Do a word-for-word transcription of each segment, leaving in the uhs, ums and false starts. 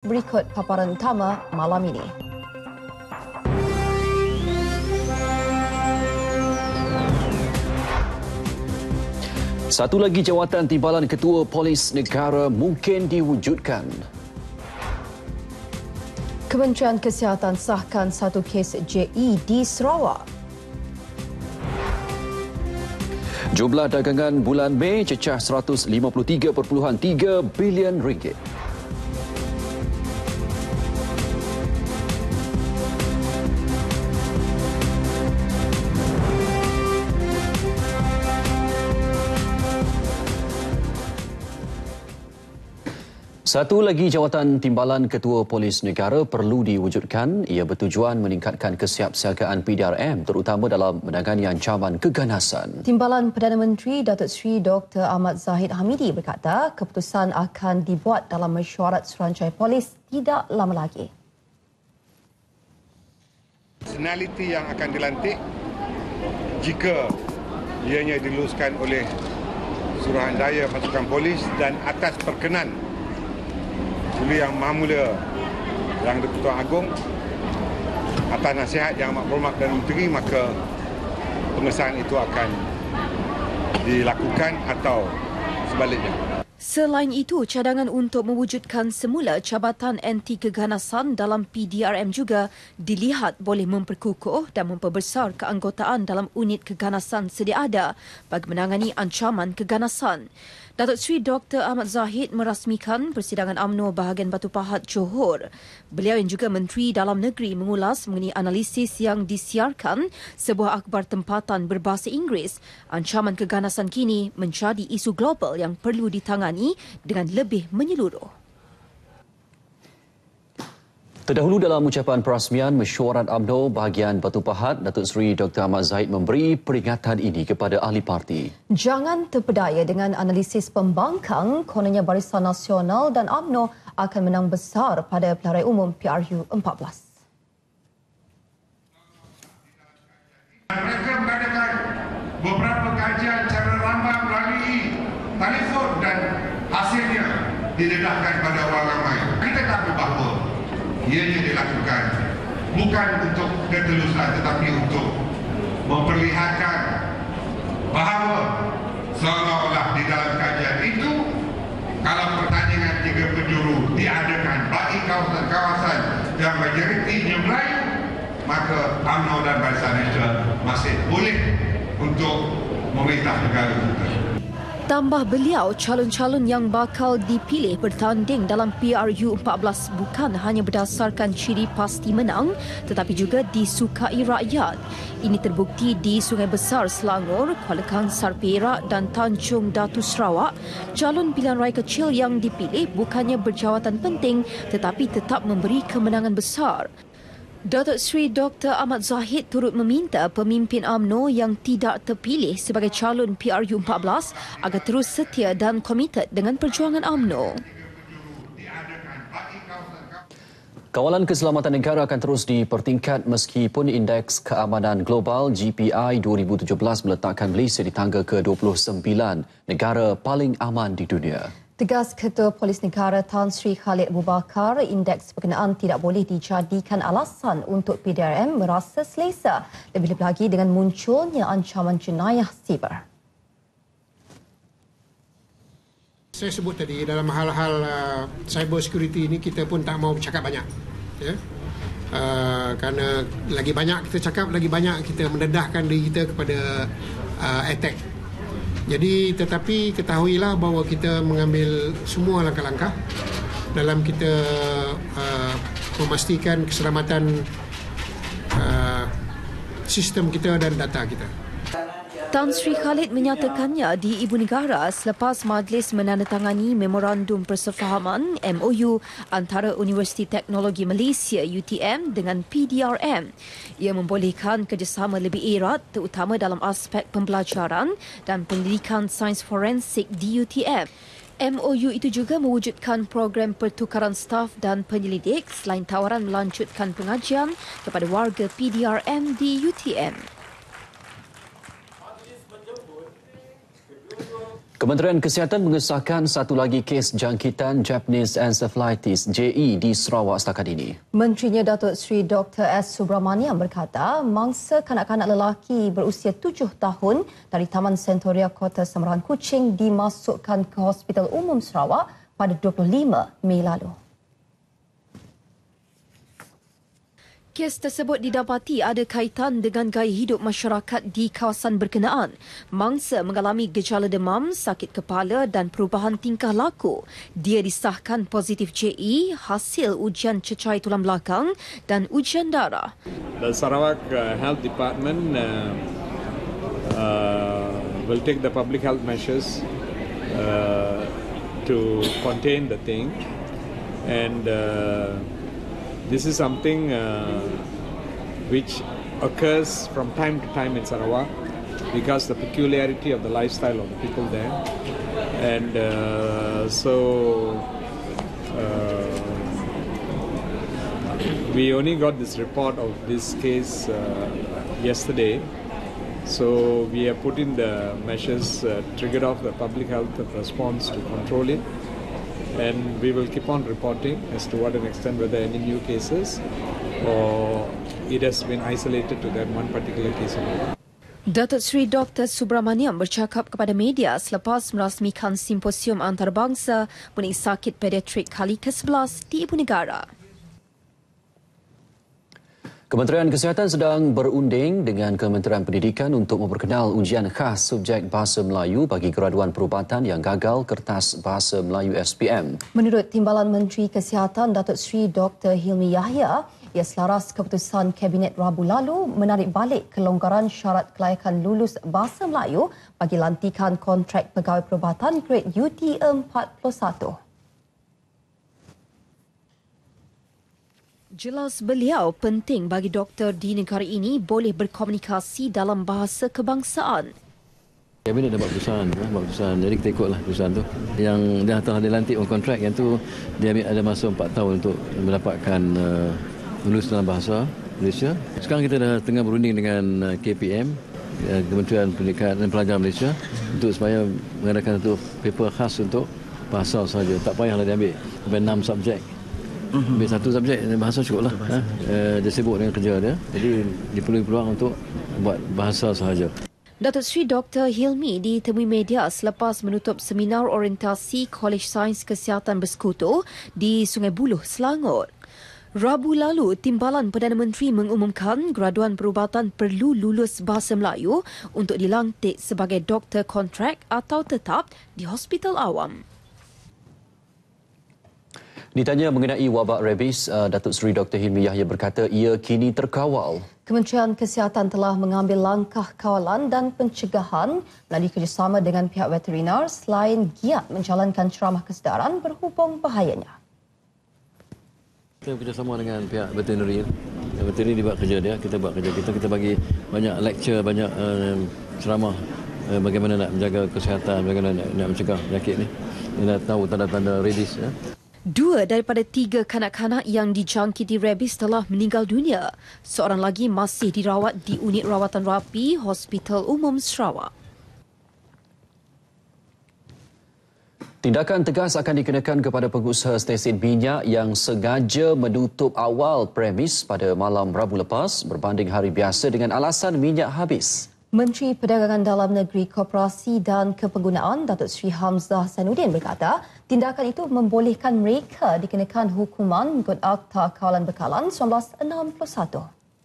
Berikut paparan utama malam ini. Satu lagi jawatan timbalan Ketua Polis Negara mungkin diwujudkan. Kementerian Kesihatan sahkan satu kes J E di Sarawak. Jumlah dagangan bulan Mei cecah seratus lima puluh tiga perpuluhan tiga bilion ringgit. Satu lagi jawatan timbalan Ketua Polis Negara perlu diwujudkan. Ia bertujuan meningkatkan kesiapsiagaan P D R M terutama dalam menangani ancaman keganasan. Timbalan Perdana Menteri Datuk Seri Doktor Ahmad Zahid Hamidi berkata keputusan akan dibuat dalam mesyuarat Suruhanjaya Polis tidak lama lagi. Personaliti yang akan dilantik jika ianya diluluskan oleh Suruhanjaya Pasukan Polis dan atas perkenan Juli Yang Mahamula Yang di-Pertuan Agong atas nasihat Yang Amat Berhormat dan Menteri, maka pengesahan itu akan dilakukan atau sebaliknya. Selain itu, cadangan untuk mewujudkan semula Jabatan Anti Keganasan dalam P D R M juga dilihat boleh memperkukuh dan memperbesar keanggotaan dalam unit keganasan sedia ada bagi menangani ancaman keganasan. Datuk Seri Doktor Ahmad Zahid merasmikan persidangan UMNO bahagian Batu Pahat Johor. Beliau yang juga Menteri Dalam Negeri mengulas mengenai analisis yang disiarkan sebuah akhbar tempatan berbahasa Inggeris. Ancaman keganasan kini menjadi isu global yang perlu ditangani dengan lebih menyeluruh. Terdahulu dalam ucapan perasmian mesyuarat UMNO bahagian Batu Pahat, Datuk Seri Doktor Ahmad Zahid memberi peringatan ini kepada ahli parti. Jangan terpedaya dengan analisis pembangkang kononnya Barisan Nasional dan UMNO akan menang besar pada pilihan umum P R U empat belas. Mereka mengadakan beberapa kajian cara rambang melalui telefon dan hasilnya didedahkan pada orang ramai. Kita tahu bahawa ianya dilakukan bukan untuk ketelusan tetapi untuk memperlihatkan bahawa seolah-olah di dalam kajian itu kalau pertandingan tiga penjuru diadakan bagi kawasan-kawasan yang majoritinya Melayu, maka UMNO dan Barisan Nasional masih boleh untuk memerintah negara kita. Tambah beliau, calon-calon yang bakal dipilih bertanding dalam P R U empat belas bukan hanya berdasarkan ciri pasti menang tetapi juga disukai rakyat. Ini terbukti di Sungai Besar Selangor, Kuala Kangsar Perak dan Tanjung Datu Sarawak. Calon pilihan raya kecil yang dipilih bukannya berjawatan penting tetapi tetap memberi kemenangan besar. Datuk Seri Doktor Ahmad Zahid turut meminta pemimpin UMNO yang tidak terpilih sebagai calon P R U empat belas agar terus setia dan komited dengan perjuangan UMNO. Kawalan keselamatan negara akan terus dipertingkat meskipun Indeks Keamanan Global G P I dua ribu tujuh belas meletakkan Malaysia di tangga ke dua puluh sembilan negara paling aman di dunia. Tegas Ketua Polis Negara Tan Sri Khalid Abu Bakar, indeks berkenaan tidak boleh dijadikan alasan untuk P D R M merasa selesa, lebih-lebih lagi dengan munculnya ancaman jenayah siber. Saya sebut tadi dalam hal-hal uh, cyber security ini kita pun tak mau bercakap banyak, ya. Uh, kerana lagi banyak kita cakap, lagi banyak kita mendedahkan diri kita kepada uh, attack. Jadi tetapi ketahuilah bahawa kita mengambil semua langkah-langkah dalam kita uh, memastikan keselamatan uh, sistem kita dan data kita. Tan Sri Khalid menyatakannya di Ibu Negara selepas majlis menandatangani Memorandum Persefahaman M O U antara Universiti Teknologi Malaysia U T M dengan P D R M. Ia membolehkan kerjasama lebih erat terutama dalam aspek pembelajaran dan pendidikan sains forensik di U T M. M O U itu juga mewujudkan program pertukaran staf dan penyelidik selain tawaran melanjutkan pengajian kepada warga P D R M di U T M. Kementerian Kesihatan mengesahkan satu lagi kes jangkitan Japanese Encephalitis J E di Sarawak setakat ini. Menterinya Datuk Seri Doktor S. Subramaniam berkata mangsa kanak-kanak lelaki berusia tujuh tahun dari Taman Sentoria Kota Semaran Kuching dimasukkan ke Hospital Umum Sarawak pada dua puluh lima Mei lalu. Kes tersebut didapati ada kaitan dengan gaya hidup masyarakat di kawasan berkenaan. Mangsa mengalami gejala demam, sakit kepala dan perubahan tingkah laku. Dia disahkan positif J E hasil ujian cecair tulang belakang dan ujian darah. The Sarawak uh, Health Department uh, uh, will take the public health measures uh, to contain the thing, and uh, this is something uh, which occurs from time to time in Sarawak because the peculiarity of the lifestyle of the people there. And uh, so uh, we only got this report of this case uh, yesterday. So we have put in the measures, uh, triggered off the public health response to control it. And we will keep on reporting as to what an extent, whether any new cases or it has been isolated to that one particular case only. Datuk Seri Doktor Subramaniam bercakap kepada media selepas merasmikan simposium antarabangsa mengenai sakit pediatrik kali ke sebelas di Ibu Negara. Kementerian Kesihatan sedang berunding dengan Kementerian Pendidikan untuk memperkenal ujian khas subjek Bahasa Melayu bagi graduan perubatan yang gagal kertas Bahasa Melayu S P M. Menurut Timbalan Menteri Kesihatan Datuk Seri Doktor Hilmi Yahya, ia selaras keputusan Kabinet Rabu lalu menarik balik kelonggaran syarat kelayakan lulus Bahasa Melayu bagi lantikan kontrak pegawai perubatan grade U T empat puluh satu. Jelas beliau penting bagi doktor di negara ini boleh berkomunikasi dalam bahasa kebangsaan. Kabinet dah buat keputusan, buat keputusan. Jadi kita ikutlah keputusan tu. Yang dah telah dilantik on kontrak yang tu dia ambil ada masa empat tahun untuk mendapatkan uh, lulus dalam bahasa Malaysia. Sekarang kita dah tengah berunding dengan uh, K P M, uh, Kementerian Pendidikan dan Pelajaran Malaysia untuk supaya mengadakan satu paper khas untuk bahasa sahaja. Tak payahlah dia ambil sampai enam subjek. Ambil satu subjek bahasa cukup lah. Ha? Uh, dia sibuk dengan kerja dia. Jadi diperlukan peluang untuk buat bahasa sahaja. Datuk Seri Doktor Hilmi ditemui media selepas menutup seminar orientasi Kolej Sains Kesihatan Bersekutu di Sungai Buloh, Selangor. Rabu lalu, Timbalan Perdana Menteri mengumumkan graduan perubatan perlu lulus Bahasa Melayu untuk dilantik sebagai doktor kontrak atau tetap di hospital awam. Ditanya mengenai wabak rabies, Datuk Seri Doktor Hilmi Yahya berkata ia kini terkawal. Kementerian Kesihatan telah mengambil langkah kawalan dan pencegahan melalui kerjasama dengan pihak veterinar selain giat menjalankan ceramah kesedaran berhubung bahayanya. Kita bekerjasama dengan pihak veterinary. Veterinary dia buat kerja dia, kita buat kerja kita. Kita bagi banyak lecture, banyak uh, ceramah uh, bagaimana nak menjaga kesihatan, bagaimana nak, nak mencegah penyakit ni. Kita tahu tanda-tanda rabies. Ya. Dua daripada tiga kanak-kanak yang dijangkiti rabies telah meninggal dunia. Seorang lagi masih dirawat di unit rawatan rapi Hospital Umum Sarawak. Tindakan tegas akan dikenakan kepada pengusaha stesen minyak yang sengaja menutup awal premis pada malam Rabu lepas berbanding hari biasa dengan alasan minyak habis. Menteri Perdagangan Dalam Negeri, Koperasi dan Kepenggunaan Datuk Seri Hamzah Sainuddin berkata, tindakan itu membolehkan mereka dikenakan hukuman mengikut Akta Kawalan Bekalan seribu sembilan ratus enam puluh satu.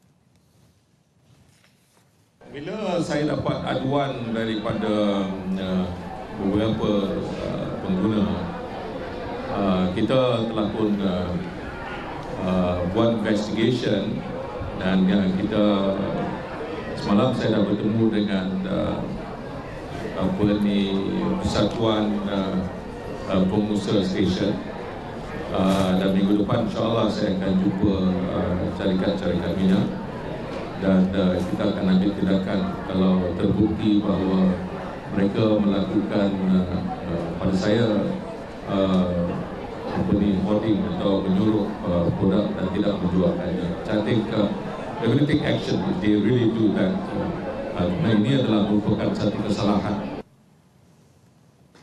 Bila saya dapat aduan daripada uh, beberapa uh, pengguna, uh, kita telah pun uh, uh, buat investigation dan uh, kita semalam saya dah bertemu dengan uh, apa ni Persatuan uh, uh, Pengusaha Stesen uh, dan minggu depan insyaAllah saya akan jumpa uh, syarikat-syarikat minyak dan uh, kita akan ambil tindakan kalau terbukti bahawa mereka melakukan uh, uh, pada saya uh, apa ni hoarding atau menyuruh uh, produk dan tidak menjualkannya. Saya think uh, they will take action if they really do that. Uh, ini adalah merupakan satu kesalahan.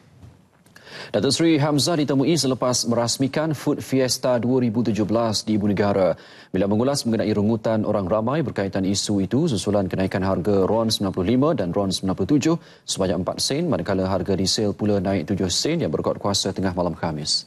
Datuk Seri Hamzah ditemui selepas merasmikan Food Fiesta dua ribu tujuh belas di Ibu Negara. Bila mengulas mengenai rungutan orang ramai berkaitan isu itu susulan kenaikan harga RON sembilan puluh lima dan RON sembilan puluh tujuh sebanyak empat sen, manakala harga diesel pula naik tujuh sen yang berkuat kuasa tengah malam Khamis.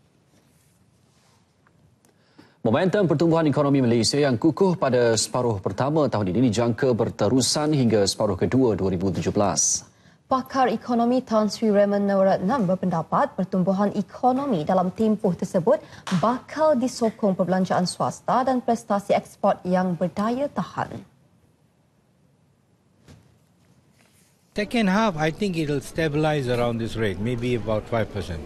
Momentum pertumbuhan ekonomi Malaysia yang kukuh pada separuh pertama tahun ini dijangka berterusan hingga separuh kedua dua ribu tujuh belas. Pakar ekonomi Tan Sri Raman Nawaratnam berpendapat pertumbuhan ekonomi dalam tempoh tersebut bakal disokong perbelanjaan swasta dan prestasi ekspor yang berdaya tahan. Second half, I think it will stabilize around this rate, maybe about five percent.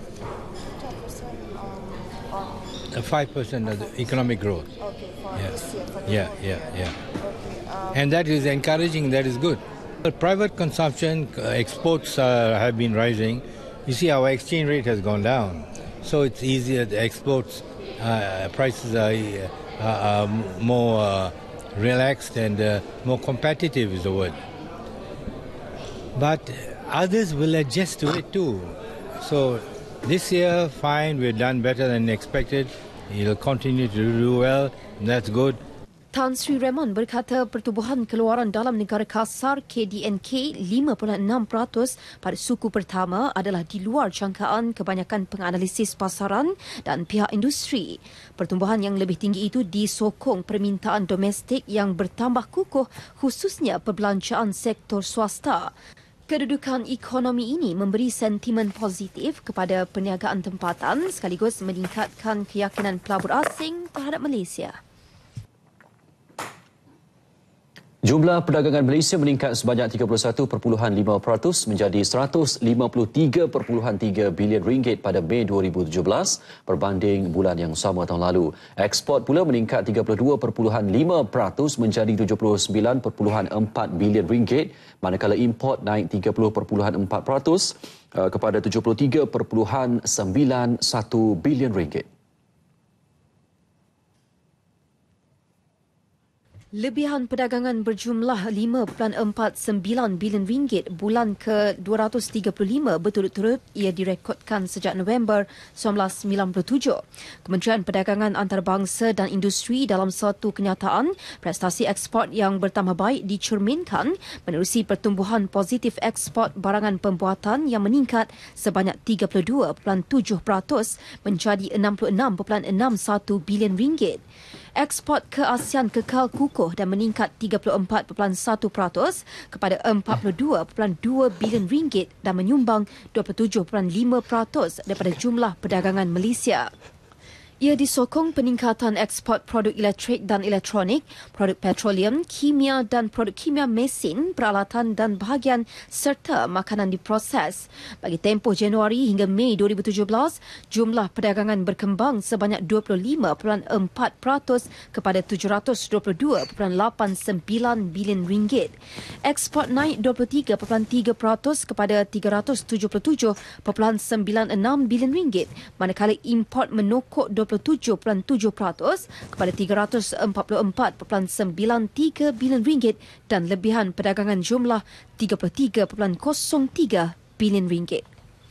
five percent of the economic growth. Okay, for yeah. this year. For yeah, yeah, yeah. Okay, um, and that is encouraging, that is good. But private consumption, uh, exports uh, have been rising. You see, our exchange rate has gone down. So it's easier, the exports uh, prices are, uh, are more uh, relaxed and uh, more competitive is the word. But others will adjust to it too. So this year, fine, we've done better than expected. It'll continue to do well, and that's good. Tan Sri Raman berkata pertumbuhan keluaran dalam negara kasar K D N K lima perpuluhan enam peratus pada suku pertama adalah di luar jangkaan kebanyakan penganalisis pasaran dan pihak industri. Pertumbuhan yang lebih tinggi itu disokong permintaan domestik yang bertambah kukuh, khususnya perbelanjaan sektor swasta. Kedudukan ekonomi ini memberi sentimen positif kepada perniagaan tempatan sekaligus meningkatkan keyakinan pelabur asing terhadap Malaysia. Jumlah perdagangan Malaysia meningkat sebanyak tiga puluh satu perpuluhan lima peratus menjadi seratus lima puluh tiga perpuluhan tiga bilion ringgit pada Mei dua ribu tujuh belas berbanding bulan yang sama tahun lalu. Ekspor pula meningkat tiga puluh dua perpuluhan lima peratus menjadi tujuh puluh sembilan perpuluhan empat bilion ringgit, manakala import naik tiga puluh perpuluhan empat peratus kepada tujuh puluh tiga perpuluhan sembilan satu bilion ringgit. Lebihan perdagangan berjumlah lima perpuluhan empat sembilan bilion ringgit bulan ke dua ratus tiga puluh lima berturut-turut ia direkodkan sejak November seribu sembilan ratus sembilan puluh tujuh. Kementerian Perdagangan Antarabangsa dan Industri dalam satu kenyataan, prestasi ekspor yang bertambah baik dicerminkan menerusi pertumbuhan positif ekspor barangan pembuatan yang meningkat sebanyak tiga puluh dua perpuluhan tujuh peratus menjadi enam puluh enam perpuluhan enam satu bilion ringgit. Ekspor ke ASEAN kekal kukuh dan meningkat tiga puluh empat perpuluhan satu peratus kepada empat puluh dua perpuluhan dua bilion ringgit dan menyumbang dua puluh tujuh perpuluhan lima peratus daripada jumlah perdagangan Malaysia. Ia disokong peningkatan ekspor produk elektrik dan elektronik, produk petroleum, kimia dan produk kimia mesin, peralatan dan bahagian serta makanan diproses. Bagi tempoh Januari hingga Mei dua ribu tujuh belas, jumlah perdagangan berkembang sebanyak dua puluh lima perpuluhan empat peratus kepada tujuh ratus dua puluh dua perpuluhan lapan sembilan bilion ringgit. Ekspor naik dua puluh tiga perpuluhan tiga peratus kepada tiga ratus tujuh puluh tujuh perpuluhan sembilan enam bilion ringgit, manakala import menokok dua puluh tujuh perpuluhan tujuh peratus kepada tiga ratus empat puluh empat perpuluhan sembilan tiga bilion ringgit dan lebihan perdagangan jumlah tiga puluh tiga perpuluhan kosong tiga bilion ringgit.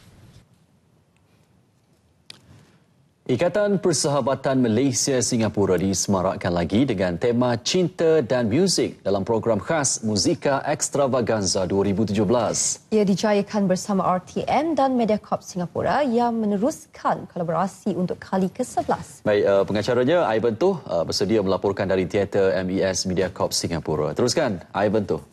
Ikatan Persahabatan Malaysia-Singapura disemarakkan lagi dengan tema cinta dan muzik dalam program khas Muzika Extravaganza dua ribu tujuh belas. Ia dijayakan bersama R T M dan Mediacorp Singapura yang meneruskan kolaborasi untuk kali ke sebelas. Baik, uh, pengacaranya Ivan Toh uh, bersedia melaporkan dari Teater M E S Mediacorp Singapura. Teruskan, Ivan Toh.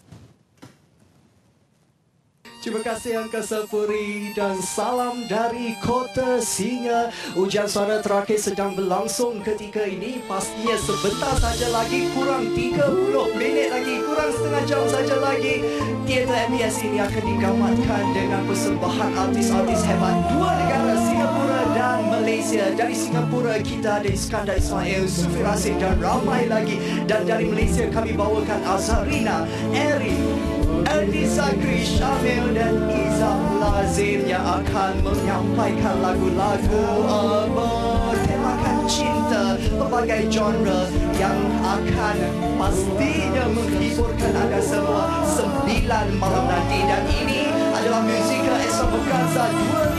Terima kasih Angka Sapuri dan salam dari Kota Singa. Ujian suara terakhir sedang berlangsung ketika ini. Pastinya sebentar saja lagi, kurang tiga puluh minit lagi, kurang setengah jam saja lagi. Teater M E S ini akan digamatkan dengan persembahan artis-artis hebat dua negara, Singapura dan Malaysia. Dari Singapura kita ada Iskandar Ismail, Sufi Rasid dan ramai lagi. Dan dari Malaysia kami bawakan Azharina, Eri, Ernie Zakri, Syamil dan Izzah Lazim yang akan menyampaikan lagu-lagu bertemakan cinta, berbagai genre yang akan pastinya menghiburkan anda semua sembilan malam nanti. Dan ini adalah Muzika Extravaganza dua ribu tujuh belas.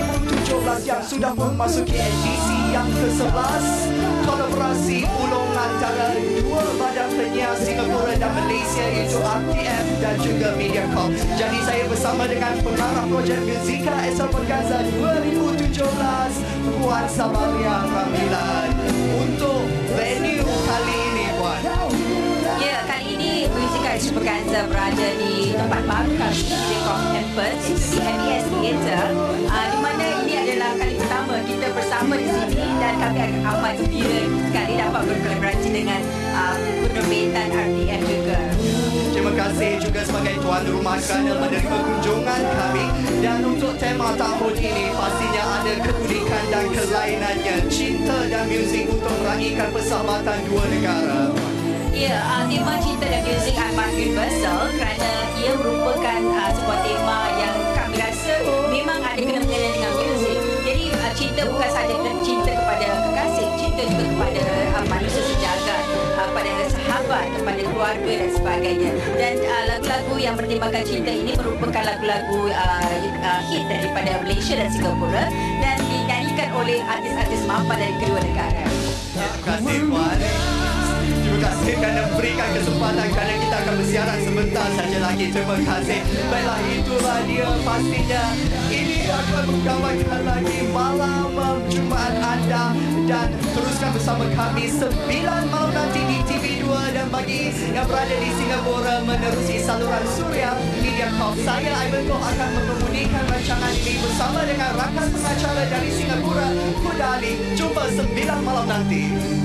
tujuh belas yang sudah memasuki edisi yang ke sebelas. Kolaborasi ulung antara dua badan penyiar Singapura dan Malaysia iaitu R T M dan juga Mediacorp. Jadi saya bersama dengan pengarah projek Muzika Extravaganza dua ribu tujuh belas, Puan Sabaria Ramlan. Untuk venue kali ini, Puan. Ya, kali ini Muzika Extravaganza berada di tempat baru kami di Mediacorp Campus, iaitu di M E S Theatre, uh, di mana ini adalah kali pertama kita bersama di sini dan kami amat gembira sekali dapat berkolaborasi dengan uh, penerbitan R T M juga. Terima kasih juga sebagai tuan rumah kerana menerima kunjungan kami. Dan untuk tema tahun ini pastinya ada keunikan dan kelainannya, cinta dan muzik untuk meraihkan persahabatan dua negara. Ya, uh, tema cinta dan muzik amat universal kerana ia merupakan uh, sebuah tema yang kami rasa memang ada kena-mengena dengan muzik. Jadi uh, cinta bukan sahaja cinta kepada kekasih, cinta juga kepada uh, manusia sejagat, uh, kepada sahabat, kepada keluarga dan sebagainya. Dan uh, lagu-lagu yang bertemakan cinta ini merupakan lagu-lagu uh, uh, hit daripada Malaysia dan Singapura dan dinyanyikan oleh artis-artis mapan dari kedua negara. Terima kasih, Puan. Terima kasih kerana berikan kesempatan kerana kita akan bersiaran sebentar saja lagi. Terima kasih. Baiklah, itulah dia pastinya. Ini akan menggambarkan lagi malam Jumaat anda dan teruskan bersama kami sembilan malam nanti di T V dua dan bagi yang berada di Singapura menerusi saluran Suria Mediacorp. Saya Ivan Koh akan mengemudikan rancangan ini bersama dengan rakan pengacara dari Singapura, Huda Ali. Jumpa sembilan malam nanti.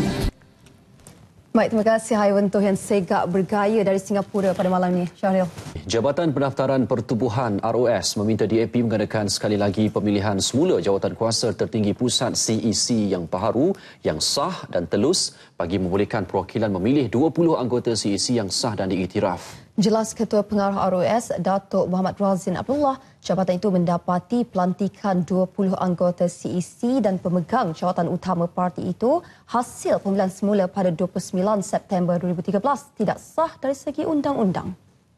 Baik, terima kasih Haiwan Toh yang segak bergaya dari Singapura pada malam ini. Syahril. Jabatan Pendaftaran Pertubuhan R O S meminta D A P mengadakan sekali lagi pemilihan semula jawatan kuasa tertinggi pusat C E C yang baharu, yang sah dan telus bagi membolehkan perwakilan memilih dua puluh anggota C E C yang sah dan diiktiraf. Jelas Ketua Pengarah R O S, Datuk Muhammad Razin Abdullah, jabatan itu mendapati pelantikan dua puluh anggota C E C dan pemegang jawatan utama parti itu hasil pemilihan semula pada dua puluh sembilan September dua ribu tiga belas tidak sah dari segi undang-undang.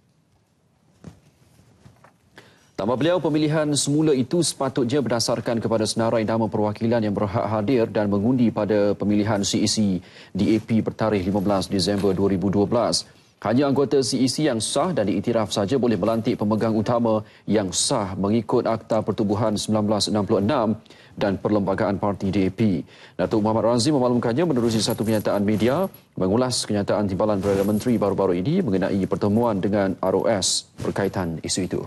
Tambah beliau, pemilihan semula itu sepatutnya berdasarkan kepada senarai nama perwakilan yang berhak hadir dan mengundi pada pemilihan C E C D A P bertarikh lima belas Disember dua ribu dua belas. Hanya anggota C E C yang sah dan diiktiraf saja boleh melantik pemegang utama yang sah mengikut Akta Pertubuhan seribu sembilan ratus enam puluh enam dan Perlembagaan Parti D A P. Datuk Muhammad Razim memaklumkannya menerusi satu kenyataan media mengulas kenyataan timbalan Perdana Menteri baru-baru ini mengenai pertemuan dengan R O S berkaitan isu itu.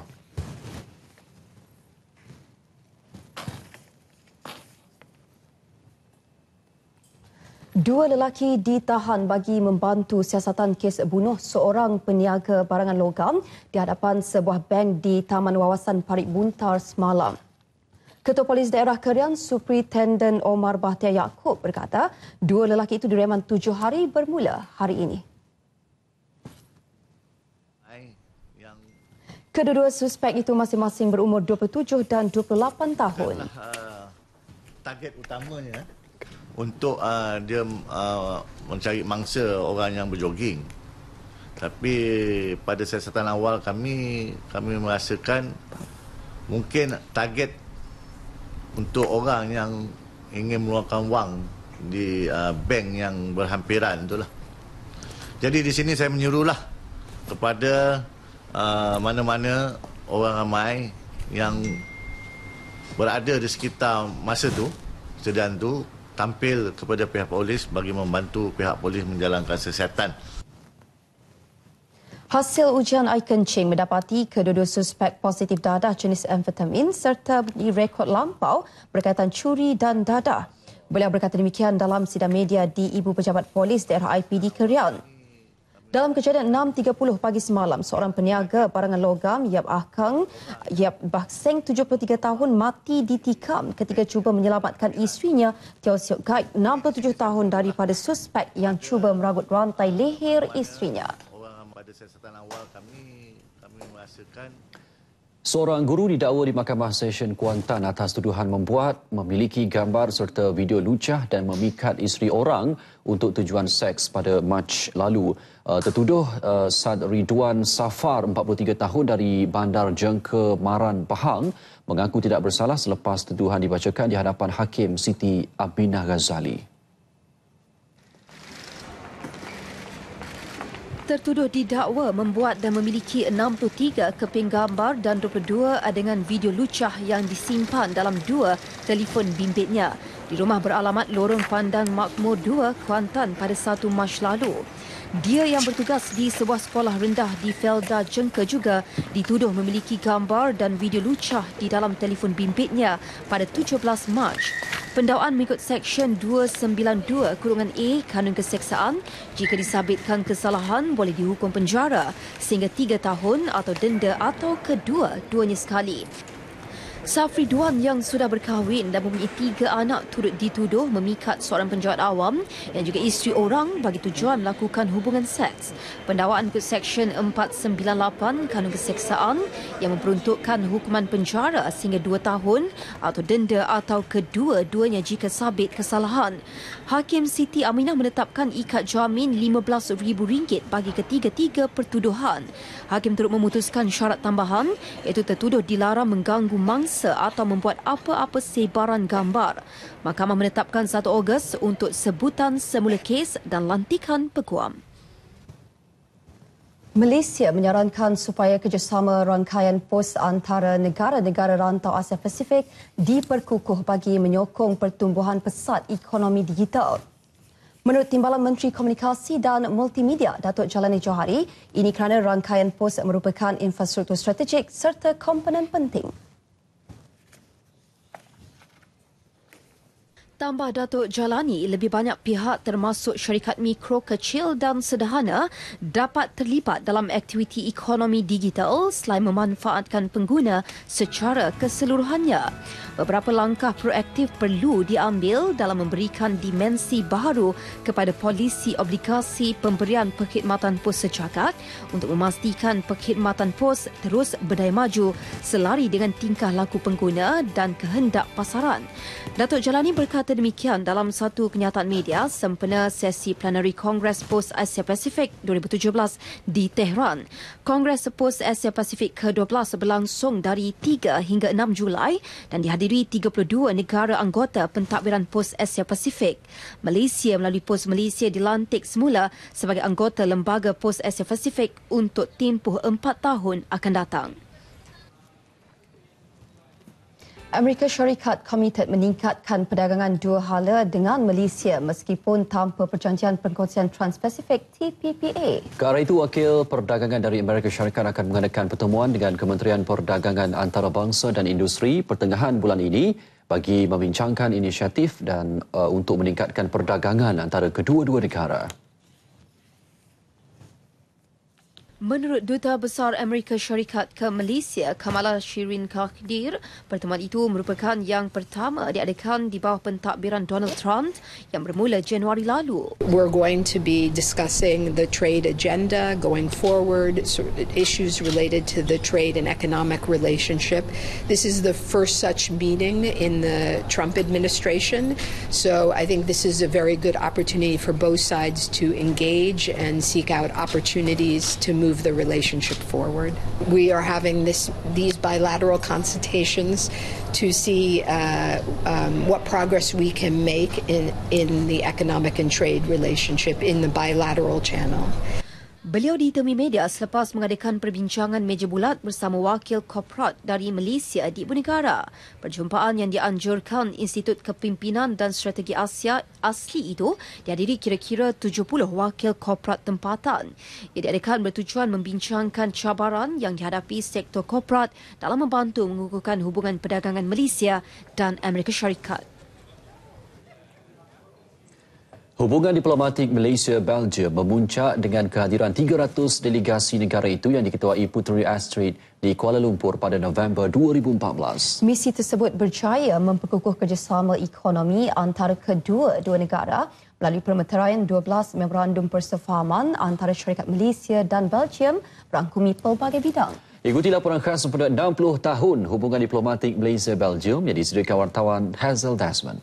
Dua lelaki ditahan bagi membantu siasatan kes bunuh seorang peniaga barangan logam di hadapan sebuah bank di Taman Wawasan Parit Buntar semalam. Ketua Polis Daerah Kerian, Superintendent Omar Bahtiar Yaakob berkata, dua lelaki itu direman tujuh hari bermula hari ini. Kedua-dua suspek itu masing-masing berumur dua puluh tujuh dan dua puluh lapan tahun. Uh, target utamanya untuk uh, dia uh, mencari mangsa orang yang berjoging. Tapi pada siasatan awal kami kami merasakan mungkin target untuk orang yang ingin mengeluarkan wang di uh, bank yang berhampiran itulah. Jadi di sini saya menyuruhlah kepada uh, mana-mana orang ramai yang berada di sekitar masa tu, kejadian tu, tampil kepada pihak polis bagi membantu pihak polis menjalankan siasatan. Hasil ujian air kencing mendapati kedua-dua suspek positif dadah jenis amfetamin serta rekod lampau berkaitan curi dan dadah. Beliau berkata demikian dalam sidang media di Ibu Pejabat Polis Daerah I P D Kerian. Dalam kejadian enam tiga puluh pagi semalam, seorang peniaga barangan logam Yap Ah Kang, Yap Bah Seng tujuh puluh tiga tahun mati ditikam ketika cuba menyelamatkan isterinya Teo Siok Gai enam puluh tujuh tahun daripada suspek yang cuba meragut rantai leher isterinya. Orang pada siasatan awal kami kami merasakan Seorang guru didakwa di Mahkamah Session Kuantan atas tuduhan membuat, memiliki gambar serta video lucah dan memikat isteri orang untuk tujuan seks pada Mac lalu. Uh, tertuduh uh, Sad Ridwan Safar, empat puluh tiga tahun dari Bandar Jengke Maran Pahang, mengaku tidak bersalah selepas tuduhan dibacakan di hadapan Hakim Siti Aminah Ghazali. Tertuduh didakwa membuat dan memiliki enam puluh tiga keping gambar dan dua puluh dua adegan video lucah yang disimpan dalam dua telefon bimbitnya di rumah beralamat Lorong Pandang Makmur dua, Kuantan pada satu Mac lalu. Dia yang bertugas di sebuah sekolah rendah di Felda Jengke juga dituduh memiliki gambar dan video lucah di dalam telefon bimbitnya pada tujuh belas Mac. Pendakwaan mengikut Seksyen dua sembilan dua kurungan A Kanun Keseksaan, jika disabitkan kesalahan boleh dihukum penjara sehingga tiga tahun atau denda atau kedua-duanya sekali. Safridwan yang sudah berkahwin dan mempunyai tiga anak turut dituduh memikat seorang penjahat awam yang juga isteri orang bagi tujuan melakukan hubungan seks. Pendakwaan ke Seksyen empat sembilan lapan Kanun Keseksaan yang memperuntukkan hukuman penjara sehingga dua tahun atau denda atau kedua-duanya jika sabit kesalahan. Hakim Siti Aminah menetapkan ikat jamin lima belas ribu ringgit bagi ketiga-tiga pertuduhan. Hakim turut memutuskan syarat tambahan iaitu tertuduh dilarang mengganggu mangsa atau membuat apa-apa sebaran gambar. Mahkamah menetapkan satu Ogos untuk sebutan semula kes dan lantikan peguam. Malaysia menyarankan supaya kerjasama rangkaian pos antara negara-negara rantau Asia Pasifik diperkukuh bagi menyokong pertumbuhan pesat ekonomi digital. Menurut Timbalan Menteri Komunikasi dan Multimedia Datuk Jalani Johari, ini kerana rangkaian pos merupakan infrastruktur strategik serta komponen penting. Tambah Datuk Jalani, lebih banyak pihak termasuk syarikat mikro, kecil dan sederhana dapat terlibat dalam aktiviti ekonomi digital selain memanfaatkan pengguna secara keseluruhannya. Beberapa langkah proaktif perlu diambil dalam memberikan dimensi baharu kepada polisi obligasi pemberian perkhidmatan pos sejagat untuk memastikan perkhidmatan pos terus berdaya maju selari dengan tingkah laku pengguna dan kehendak pasaran. Datuk Jalani berkata demikian dalam satu kenyataan media sempena sesi plenary Kongres Pos Asia Pasifik dua ribu tujuh belas di Tehran. Kongres Pos Asia Pasifik ke dua belas berlangsung dari tiga hingga enam Julai dan dihadiri tiga puluh dua negara anggota pentadbiran Pos Asia Pasifik. Malaysia melalui Pos Malaysia dilantik semula sebagai anggota Lembaga Pos Asia Pasifik untuk tempoh empat tahun akan datang. Amerika Syarikat komited meningkatkan perdagangan dua hala dengan Malaysia meskipun tanpa perjanjian perkongsian Trans-Pasifik T P P A. Ke arah itu, Wakil Perdagangan dari Amerika Syarikat akan mengadakan pertemuan dengan Kementerian Perdagangan Antarabangsa dan Industri pertengahan bulan ini bagi membincangkan inisiatif dan uh, untuk meningkatkan perdagangan antara kedua-dua negara. Menurut Duta Besar Amerika Syarikat ke Malaysia, Kamala Shirin Khadr, pertemuan itu merupakan yang pertama diadakan di bawah pentadbiran Donald Trump yang bermula Januari lalu. We're going to be discussing the trade agenda going forward, issues related to the trade and economic relationship. This is the first such meeting in the Trump administration, so I think this is a very good opportunity for both sides to engage and seek out opportunities to move move the relationship forward. We are having this these bilateral consultations to see uh, um, what progress we can make in in the economic and trade relationship in the bilateral channel. Beliau ditemui media selepas mengadakan perbincangan meja bulat bersama wakil korporat dari Malaysia di Ibu Negara. Perjumpaan yang dianjurkan Institut Kepimpinan dan Strategi Asia asli itu dihadiri kira-kira tujuh puluh wakil korporat tempatan. Ia diadakan bertujuan membincangkan cabaran yang dihadapi sektor korporat dalam membantu mengukuhkan hubungan perdagangan Malaysia dan Amerika Syarikat. Hubungan diplomatik Malaysia-Belgium memuncak dengan kehadiran tiga ratus delegasi negara itu yang diketuai Puteri Astrid di Kuala Lumpur pada November dua ribu empat belas. Misi tersebut berjaya memperkukuh kerjasama ekonomi antara kedua-dua negara melalui permeteraian dua belas memorandum persefahaman antara syarikat Malaysia dan Belgium berangkumi pelbagai bidang. Ikuti laporan khas pada enam puluh tahun hubungan diplomatik Malaysia-Belgium yang disediakan wartawan Hazel Desmond.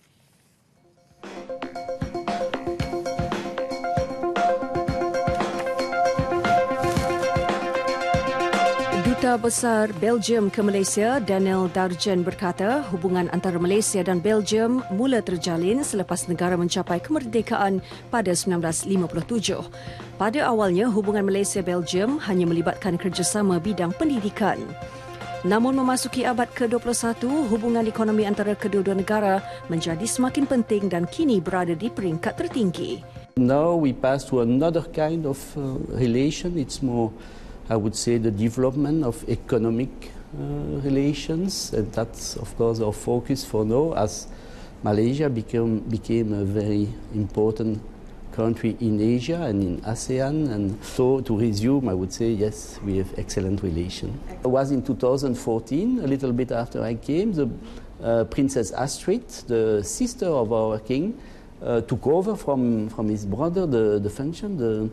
Duta Besar Belgium ke Malaysia, Daniel Darjen berkata hubungan antara Malaysia dan Belgium mula terjalin selepas negara mencapai kemerdekaan pada sembilan belas lima puluh tujuh. Pada awalnya, hubungan Malaysia-Belgium hanya melibatkan kerjasama bidang pendidikan. Namun memasuki abad ke dua puluh satu, hubungan ekonomi antara kedua-dua negara menjadi semakin penting dan kini berada di peringkat tertinggi. Now we pass to another kind of uh, relation. It's more, I would say, the development of economic uh, relations, and that's of course our focus for now, as Malaysia became became a very important country in Asia and in ASEAN. And so to resume, I would say yes, we have excellent relations. It was in two thousand fourteen, a little bit after I came, the uh, Princess Astrid, the sister of our king, uh, took over from from his brother the the function. The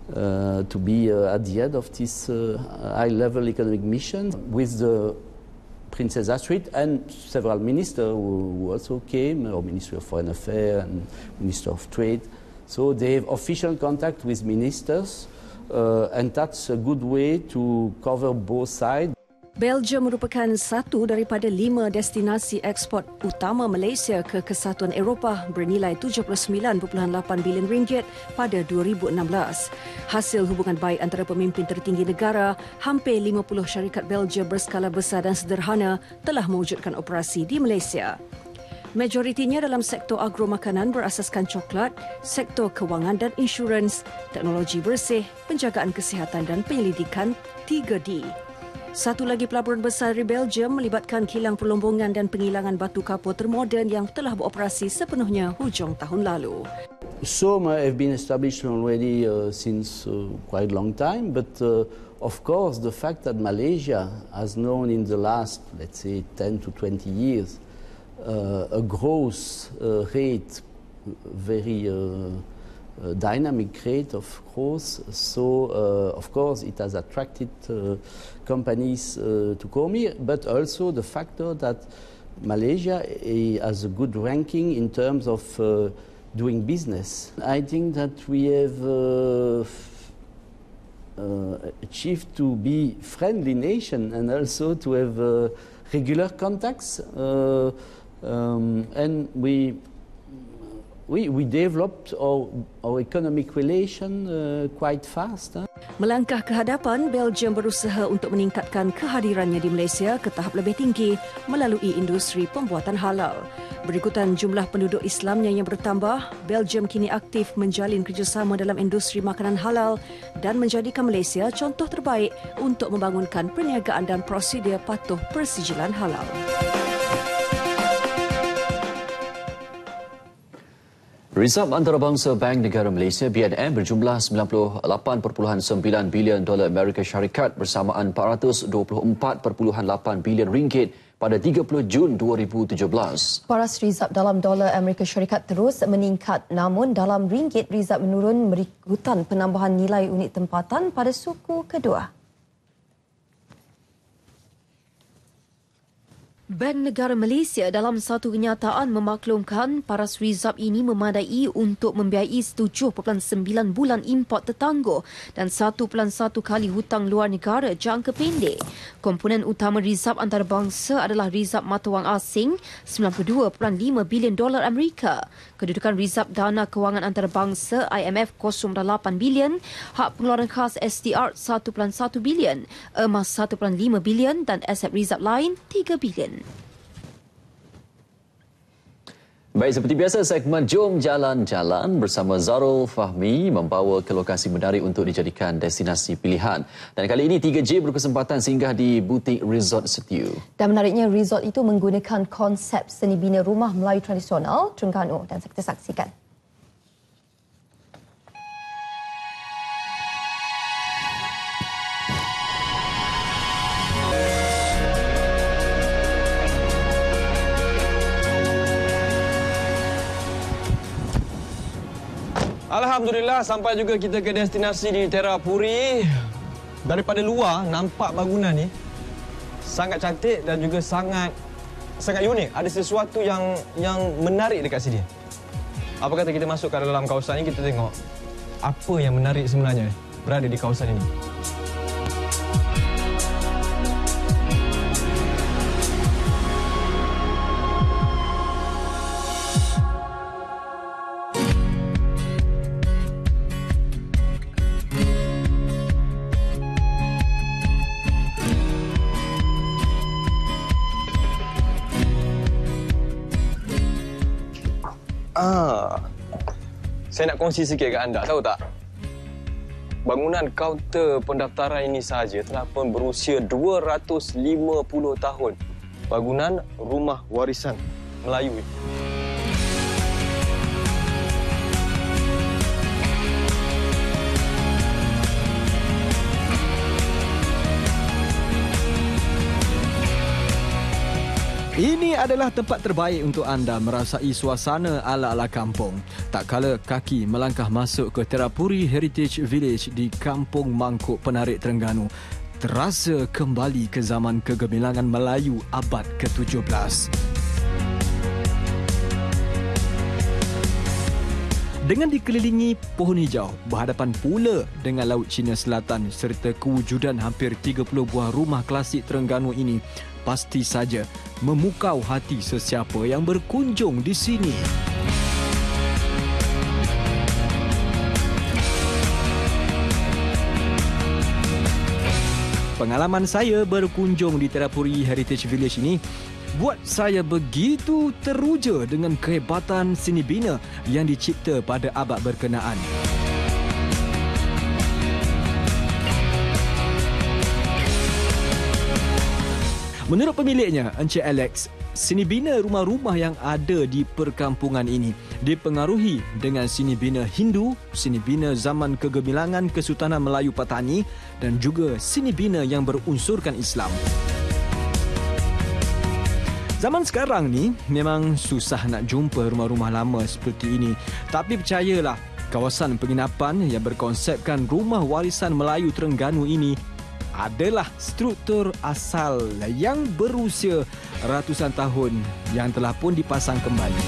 Uh, to be uh, at the head of this uh, high-level economic mission with the Princess Astrid and several ministers who, who also came, or Ministry of Foreign Affairs and Minister of Trade. So they have official contact with ministers, uh, and that's a good way to cover both sides. Belgium merupakan satu daripada lima destinasi ekspor utama Malaysia ke Kesatuan Eropah bernilai tujuh puluh sembilan perpuluhan lapan bilion ringgit pada dua ribu enam belas. Hasil hubungan baik antara pemimpin tertinggi negara, hampir lima puluh syarikat Belgium berskala besar dan sederhana telah mewujudkan operasi di Malaysia. Majoritinya dalam sektor agro-makanan berasaskan coklat, sektor kewangan dan insurans, teknologi bersih, penjagaan kesihatan dan penyelidikan tiga D. Satu lagi pelaburan besar di Belgium melibatkan kilang perlombongan dan pengilangan batu kapur termoden yang telah beroperasi sepenuhnya hujung tahun lalu. Some have been established already uh, since uh, quite a long time, but uh, of course the fact that Malaysia has known in the last, let's say, ten to twenty years uh, a growth uh, rate, very uh, Uh, dynamic rate of growth, so uh, of course it has attracted uh, companies uh, to come here, but also the factor that Malaysia uh, has a good ranking in terms of uh, doing business. I think that we have uh, uh, achieved to be friendly nation and also to have uh, regular contacts, uh, um, and we We, we developed our, our economic relation uh, quite fast. Huh? Melangkah ke hadapan, Belgium berusaha untuk meningkatkan kehadirannya di Malaysia ke tahap lebih tinggi melalui industri pembuatan halal. Berikutan jumlah penduduk Islamnya yang bertambah, Belgium kini aktif menjalin kerjasama dalam industri makanan halal dan menjadikan Malaysia contoh terbaik untuk membangunkan perniagaan dan prosedur patuh persijilan halal. Resap antarabangsa Bank Negara Malaysia B N M berjumlah sembilan puluh lapan perpuluhan sembilan bilion dolar Amerika Syarikat bersamaan empat ratus dua puluh empat perpuluhan lapan bilion ringgit pada tiga puluh Jun dua ribu tujuh belas. Paras Rizab dalam dolar Amerika Syarikat terus meningkat, namun dalam ringgit Rizab menurun berikutan penambahan nilai unit tempatan pada suku kedua. Bank Negara Malaysia dalam satu kenyataan memaklumkan paras Rizab ini memadai untuk membiayai tujuh perpuluhan sembilan bulan import tertangguh dan satu perpuluhan satu kali hutang luar negara jangka pendek. Komponen utama Rizab antarabangsa adalah Rizab mata wang asing sembilan puluh dua perpuluhan lima bilion dolar Amerika. Kedudukan Rizab dana kewangan antarabangsa I M F kosong perpuluhan lapan bilion, hak pengeluaran khas S D R satu perpuluhan satu bilion, emas satu perpuluhan lima bilion dan aset Rizab lain tiga bilion. Baik, seperti biasa, segmen Jom Jalan-Jalan bersama Zarul Fahmi membawa ke lokasi menarik untuk dijadikan destinasi pilihan. Dan kali ini tiga J berkesempatan singgah di butik Resort Setiu. Dan menariknya, resort itu menggunakan konsep seni bina rumah Melayu tradisional Terengganu, dan kita saksikan. Alhamdulillah, sampai juga kita ke destinasi di Terapuri. daripada luar nampak bangunan ni sangat cantik dan juga sangat sangat unik. Ada sesuatu yang yang menarik dekat sini. Apa kata kita masuk ke dalam kawasan ini, kita tengok apa yang menarik sebenarnya berada di kawasan ini. Ah, saya nak kongsi sikit ke anda, tahu tak? Bangunan kaunter pendaftaran ini sahaja telah pun berusia dua ratus lima puluh tahun. Bangunan rumah warisan Melayu. Ini adalah tempat terbaik untuk anda merasai suasana ala-ala kampung. Tak kala kaki melangkah masuk ke Terapuri Heritage Village di Kampung Mangkuk Penarik Terengganu, terasa kembali ke zaman kegemilangan Melayu abad ke tujuh belas. Dengan dikelilingi pohon hijau, berhadapan pula dengan Laut Cina Selatan serta kewujudan hampir tiga puluh buah rumah klasik Terengganu ini, pasti saja memukau hati sesiapa yang berkunjung di sini. Pengalaman saya berkunjung di Terapuri Heritage Village ini buat saya begitu teruja dengan kehebatan seni bina yang dicipta pada abad berkenaan. Menurut pemiliknya, Encik Alex, seni bina rumah-rumah yang ada di perkampungan ini dipengaruhi dengan seni bina Hindu, seni bina zaman kegemilangan Kesultanan Melayu Patani dan juga seni bina yang berunsurkan Islam. Zaman sekarang ni memang susah nak jumpa rumah-rumah lama seperti ini. Tapi percayalah, kawasan penginapan yang berkonsepkan rumah warisan Melayu Terengganu ini adalah struktur asal yang berusia ratusan tahun yang telah pun dipasang kembali.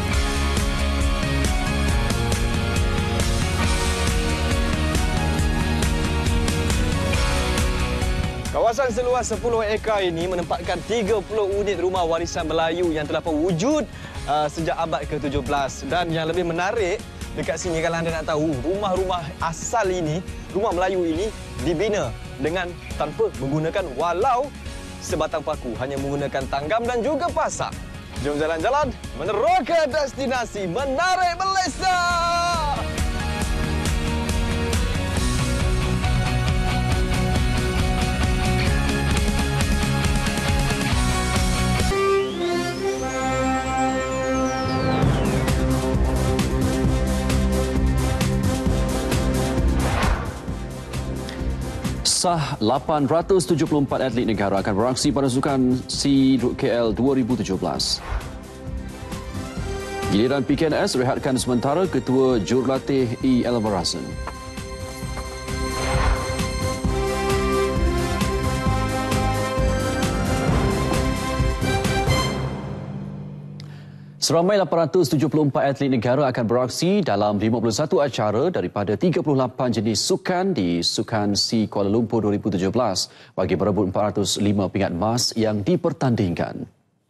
Kawasan seluas sepuluh ekar ini menempatkan tiga puluh unit rumah warisan Melayu yang telah wujud uh, sejak abad ke tujuh belas. Dan yang lebih menarik dekat sini, kalau anda nak tahu, rumah-rumah asal ini, rumah Melayu ini dibina dengan tanpa menggunakan walau sebatang paku, hanya menggunakan tanggam dan juga pasak. Jom jalan-jalan meneroka destinasi menarik Malaysia. Sah lapan ratus tujuh puluh empat atlet negara akan beraksi pada Sukan C K L dua ribu tujuh belas. Giliran P K N S rehatkan sementara Ketua Jurulatih E. Elvarasan. Seramai lapan ratus tujuh puluh empat atlet negara akan beraksi dalam lima puluh satu acara daripada tiga puluh lapan jenis sukan di Sukan C Kuala Lumpur dua ribu tujuh belas bagi berebut empat ratus lima pingat emas yang dipertandingkan.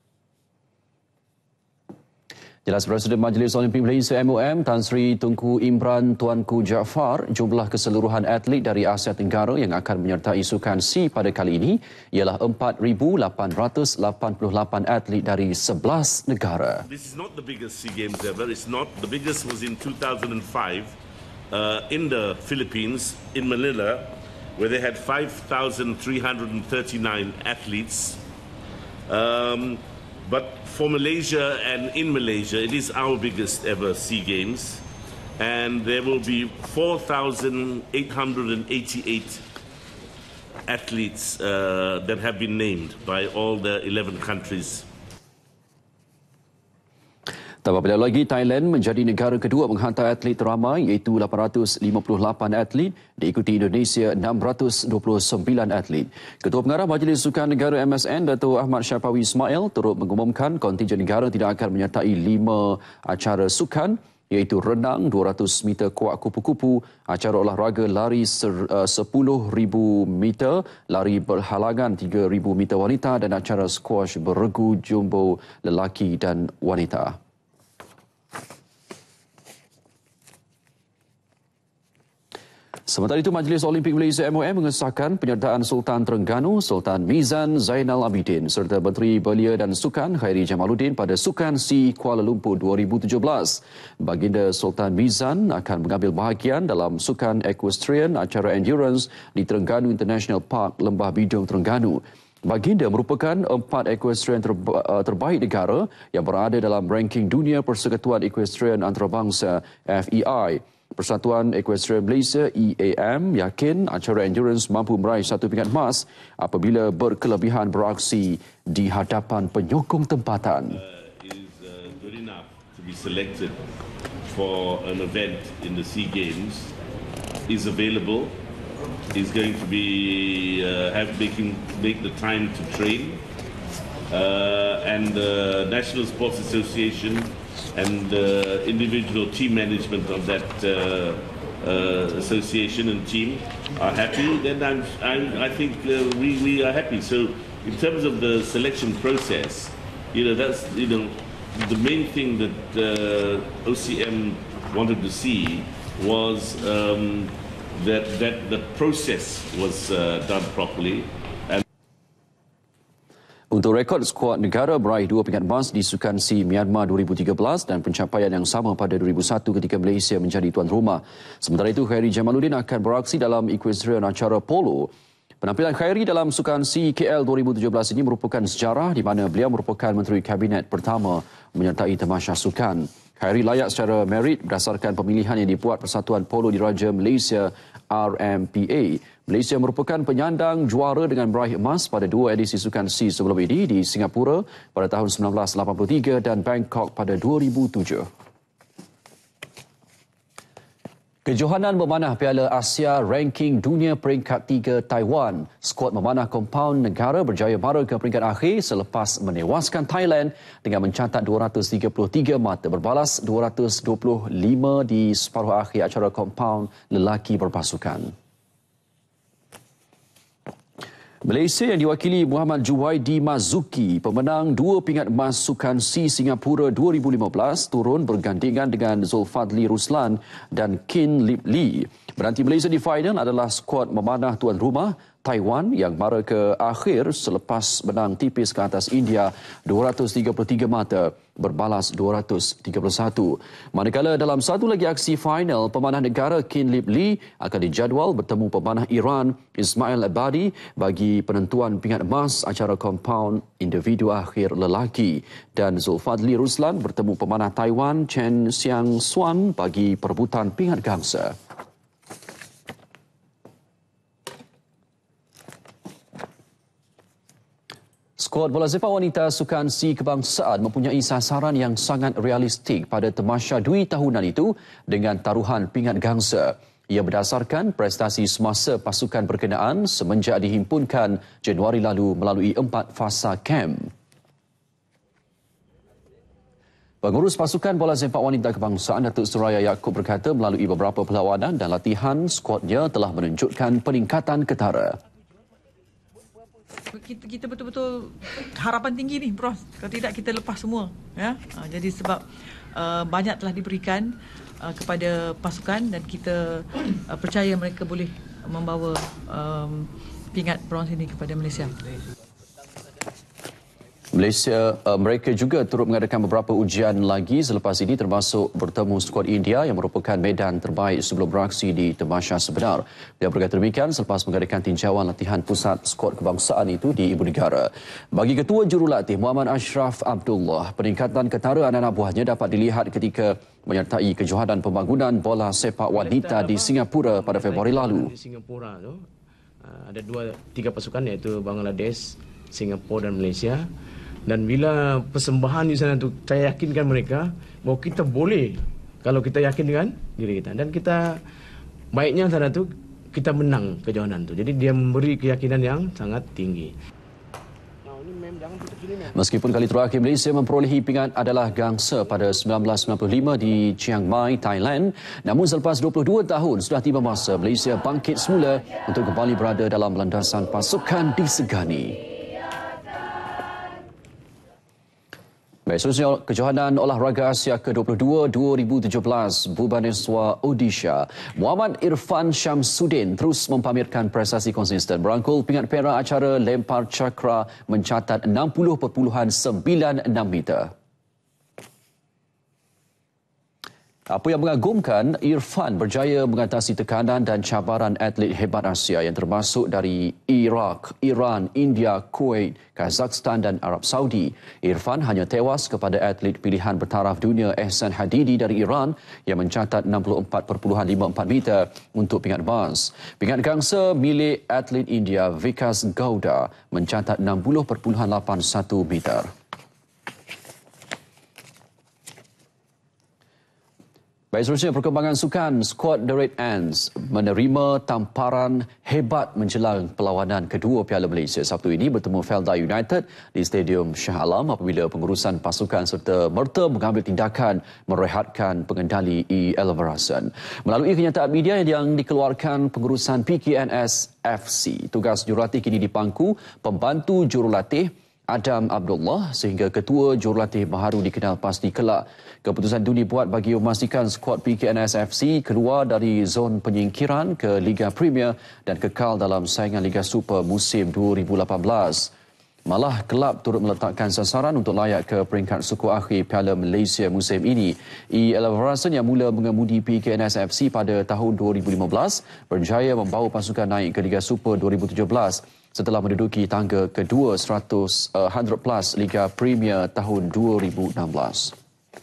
Jelas Presiden Majlis Olimpik Malaysia M O M Tan Sri Tunku Imran Tuanku Jaafar, jumlah keseluruhan atlet dari Asia Tenggara yang akan menyertai Sukan C pada kali ini ialah empat ribu lapan ratus lapan puluh lapan atlet dari sebelas negara. This is not the biggest SEA Games ever. It's not. The biggest was in two thousand five uh, in the Philippines, in Manila, where they had five thousand three hundred thirty-nine athletes. Um, But for Malaysia and in Malaysia, it is our biggest ever SEA Games. And there will be four thousand eight hundred eighty-eight athletes uh, that have been named by all the eleven countries. Tambah pada lagi, Thailand menjadi negara kedua menghantar atlet teramai iaitu lapan ratus lima puluh lapan atlet, diikuti Indonesia enam ratus dua puluh sembilan atlet. Ketua Pengarah Majlis Sukan Negara M S N, Dato' Ahmad Syafawi Ismail turut mengumumkan kontingen negara tidak akan menyertai lima acara sukan iaitu renang dua ratus meter kuak kupu-kupu, acara olahraga lari sepuluh ribu meter, lari berhalangan tiga ribu meter wanita dan acara squash berregu jumbo lelaki dan wanita. Sementara itu, Majlis Olimpik Malaysia M O M mengesahkan penyertaan Sultan Terengganu, Sultan Mizan Zainal Abidin serta Menteri Belia dan Sukan Khairi Jamaluddin pada Sukan SEA Kuala Lumpur dua ribu tujuh belas. Baginda Sultan Mizan akan mengambil bahagian dalam Sukan Equestrian acara Endurance di Terengganu International Park, Lembah Bidung, Terengganu. Baginda merupakan empat equestrian terba- terbaik negara yang berada dalam ranking dunia Persekutuan Equestrian Antarabangsa F E I. Persatuan Equestrian Malaysia E A M yakin acara endurance mampu meraih satu pingat emas apabila berkelebihan beraksi di hadapan penyokong tempatan. Uh, is uh, good enough to be selected for an event in the SEA Games, is available, is going to be uh, have making make the time to train, uh, and the National Sports Association and uh, individual team management of that uh, uh, association and team are happy, then I'm, I'm, I think uh, we, we are happy. So in terms of the selection process, you know, that's, you know, the main thing that uh, O C M wanted to see was um, that, that the process was uh, done properly. Untuk rekod, skuad negara meraih dua pingat emas di Sukan SEA Myanmar dua ribu tiga belas dan pencapaian yang sama pada dua ribu satu ketika Malaysia menjadi tuan rumah. Sementara itu, Khairi Jamaluddin akan beraksi dalam equestrian acara polo. Penampilan Khairi dalam Sukan SEA K L dua ribu tujuh belas ini merupakan sejarah di mana beliau merupakan Menteri Kabinet pertama menyertai tamasya sukan. Khairi layak secara merit berdasarkan pemilihan yang dibuat Persatuan Polo Diraja Malaysia R M P A. Malaysia merupakan penyandang juara dengan meraih emas pada dua edisi Sukan SEA sebelum ini di Singapura pada tahun seribu sembilan ratus lapan puluh tiga dan Bangkok pada dua ribu tujuh. Kejohanan memanah Piala Asia ranking dunia peringkat tiga Taiwan. Skuad memanah kompaun negara berjaya mara ke peringkat akhir selepas menewaskan Thailand dengan mencatat dua ratus tiga puluh tiga mata berbalas dua ratus dua puluh lima di separuh akhir acara kompaun lelaki berpasukan. Malaysia yang diwakili Muhammad Juwaidi Mazuki, pemenang dua pingat emas Sukan SEA Singapura dua ribu lima belas, turun bergandingan dengan Zulfadli Ruslan dan Kin Lip Lee. Menanti Malaysia di final adalah skuad memanah tuan rumah Taiwan yang mara ke akhir selepas menang tipis ke atas India dua ratus tiga puluh tiga mata berbalas dua ratus tiga puluh satu. Manakala dalam satu lagi aksi final, pemanah negara Kin Lip Lee akan dijadual bertemu pemanah Iran Ismail Abadi bagi penentuan pingat emas acara kompaun individu akhir lelaki, dan Zulfadli Ruslan bertemu pemanah Taiwan Chen Xiang Xuan bagi perebutan pingat gangsa. Skuad bola sepak wanita Sukan SEA Kebangsaan mempunyai sasaran yang sangat realistik pada tamasya dui tahunan itu dengan taruhan pingat gangsa. Ia berdasarkan prestasi semasa pasukan berkenaan semenjak dihimpunkan Januari lalu melalui empat fasa kem. Pengurus pasukan bola sepak wanita kebangsaan Datuk Suraya Yaakob berkata melalui beberapa perlawanan dan latihan, skuadnya telah menunjukkan peningkatan ketara. Kita, kita betul-betul harapan tinggi ni, Prof. Kalau tidak kita lepas semua, ya. Uh, jadi sebab uh, banyak telah diberikan uh, kepada pasukan dan kita uh, percaya mereka boleh membawa um, pingat bronze ini kepada Malaysia. Malaysia, uh, mereka juga turut mengadakan beberapa ujian lagi selepas ini, termasuk bertemu skuad India yang merupakan medan terbaik sebelum beraksi di tamasya sebenar. Dia berkata demikian selepas mengadakan tinjauan latihan pusat skuad kebangsaan itu di ibu negara. Bagi Ketua Jurulatih Muhammad Ashraf Abdullah, peningkatan ketara anak-anak buahnya dapat dilihat ketika menyertai kejohanan pembangunan bola sepak wanita di Singapura pada Februari lalu. Di Singapura tu ada dua tiga pasukan iaitu Bangladesh, Singapura dan Malaysia. Dan bila persembahan di sana tu, saya yakinkan mereka bahawa kita boleh kalau kita yakin dengan diri kita. Dan kita baiknya sana tu kita menang kejohanan tu. Jadi dia memberi keyakinan yang sangat tinggi. Meskipun kali terakhir Malaysia memperolehi pingat adalah gangsa pada sembilan belas sembilan puluh lima di Chiang Mai, Thailand, namun selepas dua puluh dua tahun sudah tiba masa Malaysia bangkit semula untuk kembali berada dalam landasan pasukan disegani. Baik, seterusnya kejohanan olahraga Asia ke dua puluh dua dua ribu tujuh belas Bhubaneswar, Odisha. Muhammad Irfan Syamsuddin terus mempamerkan prestasi konsisten berangkul pingat perak acara lempar cakra mencatat enam puluh perpuluhan sembilan enam meter. Apa yang mengagumkan, Irfan berjaya mengatasi tekanan dan cabaran atlet hebat Asia yang termasuk dari Iraq, Iran, India, Kuwait, Kazakhstan dan Arab Saudi. Irfan hanya tewas kepada atlet pilihan bertaraf dunia Ehsan Hadidi dari Iran yang mencatat enam puluh empat perpuluhan lima empat meter untuk pingat emas. Pingat gangsa milik atlet India Vikas Gowda mencatat enam puluh perpuluhan lapan satu meter. Baik, seterusnya perkembangan sukan. Skuad The Red Ants menerima tamparan hebat menjelang perlawanan kedua Piala Malaysia Sabtu ini bertemu Felda United di Stadium Shah Alam apabila pengurusan pasukan serta merta mengambil tindakan merehatkan pengendali E. Elverason. Melalui kenyataan media yang dikeluarkan pengurusan P K N S F C, tugas jurulatih kini dipangku pembantu jurulatih Adam Abdullah sehingga ketua jurulatih baharu dikenal pasti kelak. Keputusan itu dibuat bagi memastikan skuad P K N S F C keluar dari zon penyingkiran ke Liga Premier dan kekal dalam saingan Liga Super musim dua ribu lapan belas. Malah kelab turut meletakkan sasaran untuk layak ke peringkat suku akhir Piala Malaysia musim ini. E. Elverason yang mula mengemudi P K N S F C pada tahun dua ribu lima belas berjaya membawa pasukan naik ke Liga Super dua ribu tujuh belas setelah menduduki tangga kedua seratus uh, seratus plus Liga Premier tahun dua ribu enam belas.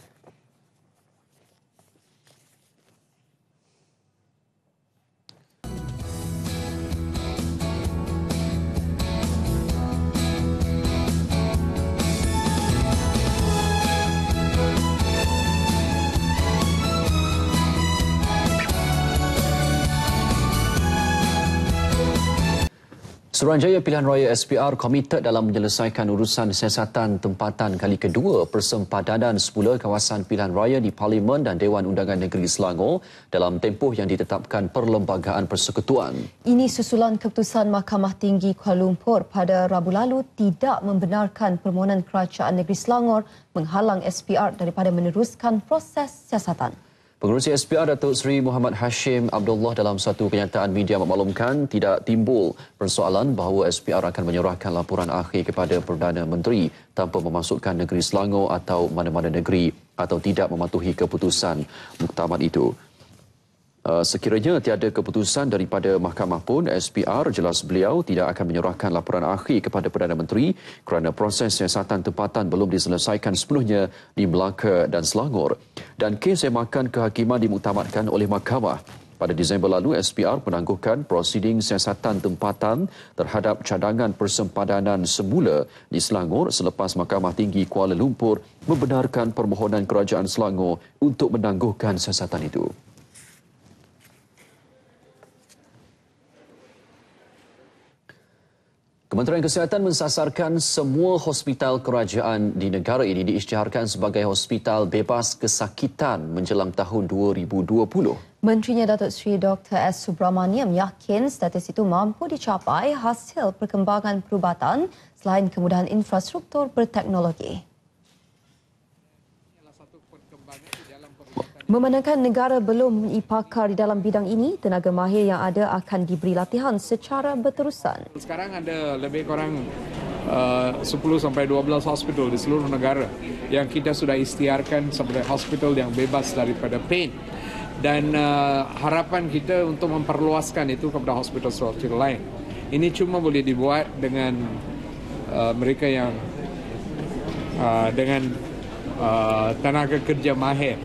Suruhanjaya Pilihan Raya S P R komited dalam menyelesaikan urusan siasatan tempatan kali kedua persempadanan semula kawasan pilihan raya di Parlimen dan Dewan Undangan Negeri Selangor dalam tempoh yang ditetapkan Perlembagaan Persekutuan. Ini susulan keputusan Mahkamah Tinggi Kuala Lumpur pada Rabu lalu tidak membenarkan permohonan Kerajaan Negeri Selangor menghalang S P R daripada meneruskan proses siasatan. Pengerusi S P R Datuk Seri Muhammad Hashim Abdullah dalam satu kenyataan media memaklumkan tidak timbul persoalan bahawa S P R akan menyerahkan laporan akhir kepada Perdana Menteri tanpa memasukkan negeri Selangor atau mana-mana negeri atau tidak mematuhi keputusan muktamad itu. Sekiranya tiada keputusan daripada mahkamah pun, S P R jelas beliau tidak akan menyerahkan laporan akhir kepada Perdana Menteri kerana proses siasatan tempatan belum diselesaikan sepenuhnya di Melaka dan Selangor. Dan kes semakan kehakiman dimuktamadkan oleh mahkamah. Pada Disember lalu, S P R menangguhkan prosiding siasatan tempatan terhadap cadangan persempadanan semula di Selangor selepas Mahkamah Tinggi Kuala Lumpur membenarkan permohonan Kerajaan Selangor untuk menangguhkan siasatan itu. Kementerian Kesihatan mensasarkan semua hospital kerajaan di negara ini diisytiharkan sebagai hospital bebas kesakitan menjelang tahun dua ribu dua puluh. Menterinya Datuk Seri Doktor S. Subramaniam yakin status itu mampu dicapai hasil perkembangan perubatan selain kemudahan infrastruktur berteknologi. Memandangkan negara belum mempunyai pakar di dalam bidang ini, tenaga mahir yang ada akan diberi latihan secara berterusan. Sekarang ada lebih kurang uh, sepuluh sampai dua belas hospital di seluruh negara yang kita sudah isytiharkan sebagai hospital yang bebas daripada pain. Dan uh, harapan kita untuk memperluaskan itu kepada hospital-hospital lain. Ini cuma boleh dibuat dengan uh, mereka yang uh, dengan uh, tenaga kerja mahir.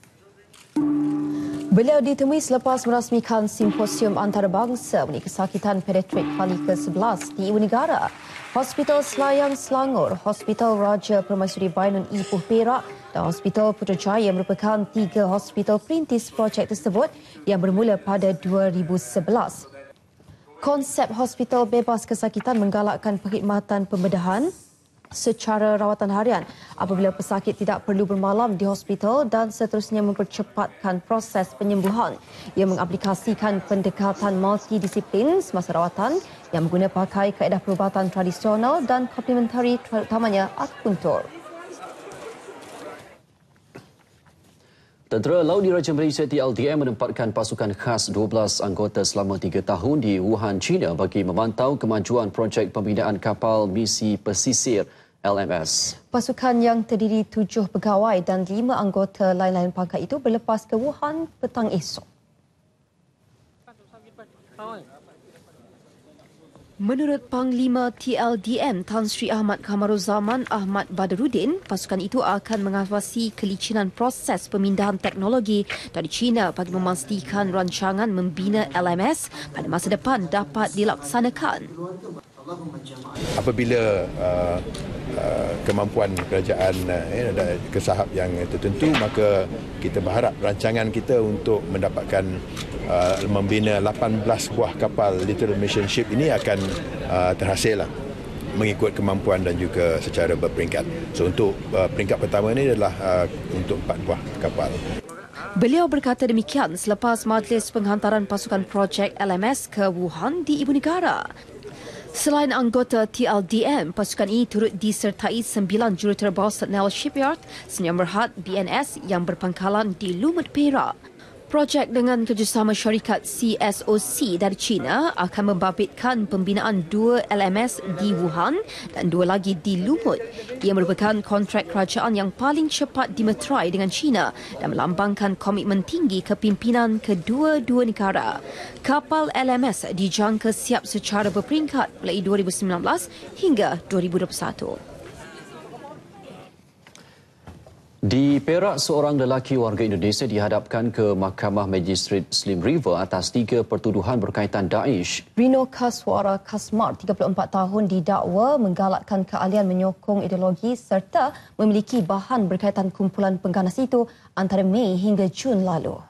Beliau ditemui selepas merasmikan simposium antarabangsa mengenai kesakitan pediatrik kali ke sebelas di ibu negara. Hospital Selayang Selangor, Hospital Raja Permaisuri Bainun Ipoh Perak dan Hospital Putrajaya merupakan tiga hospital perintis projek tersebut yang bermula pada dua ribu sebelas. Konsep hospital bebas kesakitan menggalakkan perkhidmatan pembedahan secara rawatan harian apabila pesakit tidak perlu bermalam di hospital dan seterusnya mempercepatkan proses penyembuhan. Ia mengaplikasikan pendekatan multidisiplin semasa rawatan yang mengguna pakai kaedah perubatan tradisional dan komplementari, terutamanya akupuntur. Tentera Laut Diraja Malaysia T L D M menempatkan pasukan khas dua belas anggota selama tiga tahun di Wuhan, China bagi memantau kemajuan projek pembinaan kapal misi pesisir L M S. Pasukan yang terdiri tujuh pegawai dan lima anggota lain-lain pangkat itu berlepas ke Wuhan petang esok. Menurut Panglima T L D M Tan Sri Ahmad Kamaruzaman Ahmad Badruddin, pasukan itu akan mengawasi kelicinan proses pemindahan teknologi dari China bagi memastikan rancangan membina L M S pada masa depan dapat dilaksanakan. Apabila uh, uh, kemampuan kerajaan uh, ke sahab yang tertentu, maka kita berharap rancangan kita untuk mendapatkan uh, membina lapan belas buah kapal Little Mission Ship ini akan uh, terhasil lah, mengikut kemampuan dan juga secara berperingkat. So untuk uh, peringkat pertama ini adalah uh, untuk empat buah kapal. Beliau berkata demikian selepas majlis penghantaran pasukan projek L M S ke Wuhan di ibu negara. Selain anggota T L D M, pasukan ini turut disertai sembilan juruterbang Senel Shipyard, Sdn Bhd B N S yang berpangkalan di Lumut Perak. Projek dengan kerjasama syarikat C S O C dari China akan membabitkan pembinaan dua L M S di Wuhan dan dua lagi di Lumut. Ia merupakan kontrak kerajaan yang paling cepat dimeterai dengan China dan melambangkan komitmen tinggi kepimpinan kedua-dua negara. Kapal L M S dijangka siap secara berperingkat mulai dua ribu sembilan belas hingga dua ribu dua puluh satu. Di Perak, seorang lelaki warga Indonesia dihadapkan ke Mahkamah Magistrate Slim River atas tiga pertuduhan berkaitan Daesh. Rino Kaswara Kasmar, tiga puluh empat tahun, didakwa menggalakkan keahlian menyokong ideologi serta memiliki bahan berkaitan kumpulan pengganas itu antara Mei hingga Jun lalu.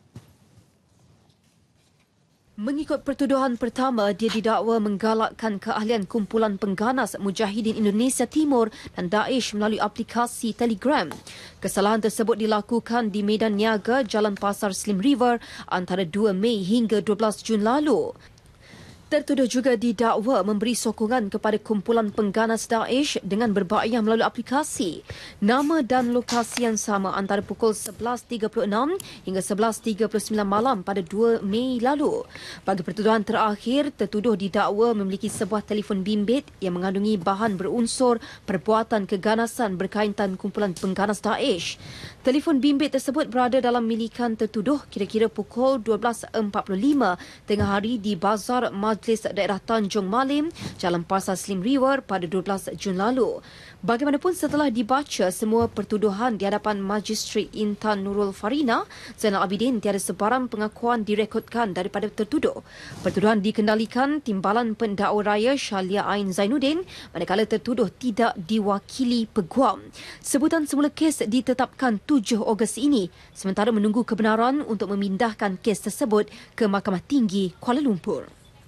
Mengikut pertuduhan pertama, dia didakwa menggalakkan keahlian kumpulan pengganas Mujahidin Indonesia Timur dan Daesh melalui aplikasi Telegram. Kesalahan tersebut dilakukan di Medan Niaga, Jalan Pasar Slim River antara dua Mei hingga dua belas Jun lalu. Tertuduh juga didakwa memberi sokongan kepada kumpulan pengganas Daesh dengan berbayar melalui aplikasi. Nama dan lokasi yang sama antara pukul sebelas tiga puluh enam hingga sebelas tiga puluh sembilan malam pada dua Mei lalu. Bagi pertuduhan terakhir, tertuduh didakwa memiliki sebuah telefon bimbit yang mengandungi bahan berunsur perbuatan keganasan berkaitan kumpulan pengganas Daesh. Telefon bimbit tersebut berada dalam milikan tertuduh kira-kira pukul dua belas empat puluh lima tengah hari di Bazar Majlis Daerah Tanjung Malim, Jalan Pasar Slim River pada dua belas Jun lalu. Bagaimanapun setelah dibaca semua pertuduhan di hadapan Magistrat Intan Nurul Farina, Zainal Abidin tiada sebarang pengakuan direkodkan daripada tertuduh. Pertuduhan dikendalikan Timbalan Pendakwa Raya Shalia Ain Zainuddin manakala tertuduh tidak diwakili peguam. Sebutan semula kes ditetapkan tujuh Ogos ini sementara menunggu kebenaran untuk memindahkan kes tersebut ke Mahkamah Tinggi Kuala Lumpur.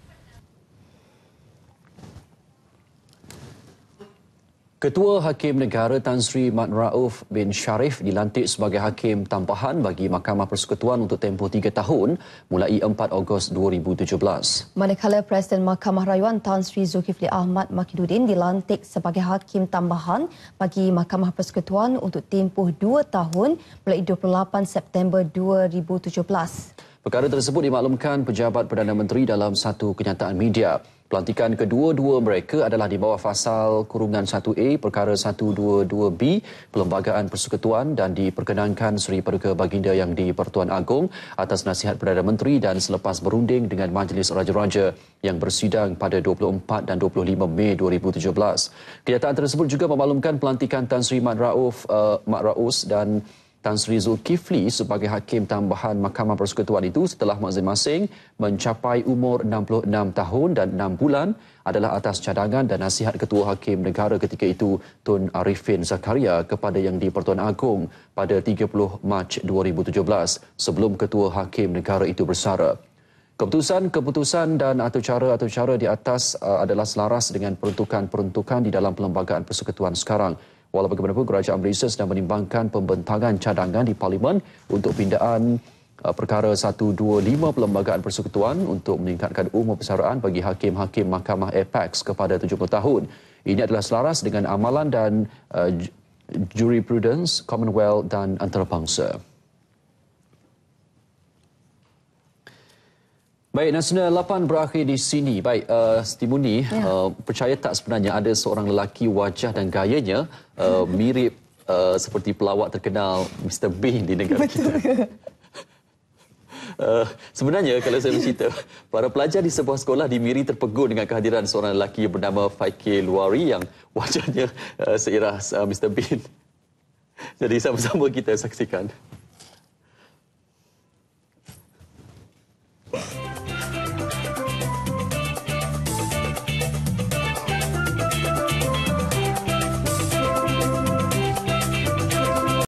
Ketua Hakim Negara Tan Sri Mat Rauf bin Sharif dilantik sebagai Hakim Tambahan bagi Mahkamah Persekutuan untuk tempoh tiga tahun mulai empat Ogos dua ribu tujuh belas. Manakala Presiden Mahkamah Rayuan Tan Sri Zulkifli Ahmad Makhidudin dilantik sebagai Hakim Tambahan bagi Mahkamah Persekutuan untuk tempoh dua tahun mulai dua puluh lapan September dua ribu tujuh belas. Perkara tersebut dimaklumkan Pejabat Perdana Menteri dalam satu kenyataan media. Pelantikan kedua-dua mereka adalah di bawah Fasal Kurungan satu A Perkara seratus dua puluh dua B Perlembagaan Persekutuan dan diperkenankan Seri Paduka Baginda Yang di-Pertuan Agong atas nasihat Perdana Menteri dan selepas berunding dengan Majlis Raja-Raja yang bersidang pada dua puluh empat dan dua puluh lima Mei dua ribu tujuh belas. Kenyataan tersebut juga memaklumkan pelantikan Tan Sri Mat Rauf uh, Mat Raus dan Tan Sri Zulkifli sebagai Hakim Tambahan Mahkamah Persekutuan itu setelah masing-masing mencapai umur enam puluh enam tahun dan enam bulan adalah atas cadangan dan nasihat Ketua Hakim Negara ketika itu Tun Arifin Zakaria kepada Yang di-Pertuan Agong pada tiga puluh Mac dua ribu tujuh belas sebelum Ketua Hakim Negara itu bersara. Keputusan-keputusan dan atau cara-atau cara di atas uh, adalah selaras dengan peruntukan-peruntukan di dalam Perlembagaan Persekutuan sekarang. Walau bagaimanapun, Kerajaan Malaysia sedang menimbangkan pembentangan cadangan di Parlimen untuk pindaan uh, perkara seratus dua puluh lima Perlembagaan Persekutuan untuk meningkatkan umur persaraan bagi hakim-hakim Mahkamah Apex kepada tujuh puluh tahun. Ini adalah selaras dengan amalan dan uh, jurisprudence Commonwealth dan antarabangsa. Baik, Nasional lapan berakhir di sini. Baik, uh, Stimuni, ya. uh, percaya tak sebenarnya ada seorang lelaki wajah dan gayanya uh, mirip uh, seperti pelawak terkenal mister Bean di negara Betul. kita. Uh, sebenarnya kalau saya bercerita, para pelajar di sebuah sekolah di Miri terpegun dengan kehadiran seorang lelaki yang bernama Faikil Luari yang wajahnya uh, seirah uh, mister Bean. Jadi sama-sama kita saksikan.